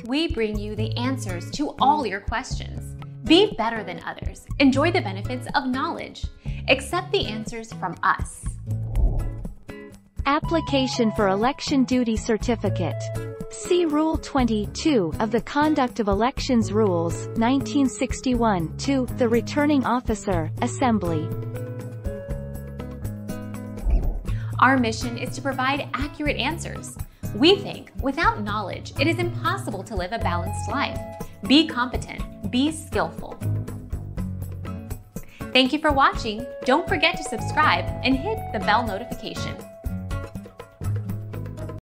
We bring you the answers to all your questions. Be better than others. Enjoy the benefits of knowledge. Accept the answers from us. Application for Election Duty Certificate. See Rule 22 of the Conduct of Elections Rules, 1961, to the Returning Officer, Assembly. Our mission is to provide accurate answers. We think without knowledge, it is impossible to live a balanced life. Be competent, be skillful. Thank you for watching. Don't forget to subscribe and hit the bell notification.